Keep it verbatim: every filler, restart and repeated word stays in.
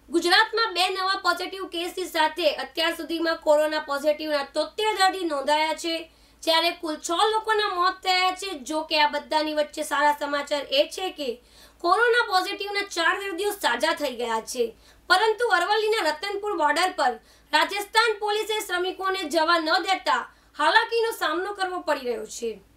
गुजरात में बे नवा positive case साथे अत्यार सुधीमां कोरोना पॉजिटिवना तोतेर दर्दी नोंधाया छे, ज्यारे कुल छ लोकोना मौत थया छे। जो के आ बधानी वच्चे सारा समाचार ए छे के कोरोना पॉजिटिवना चार दर्दीओ साजा थई गया छे, परंतु अरवलीना रतनपुर बॉर्डर पर राजस्थान पोलीसे श्रमिकोने जवा न देता हालाकीनो सामनो करवो पड़ी रह्यो छे।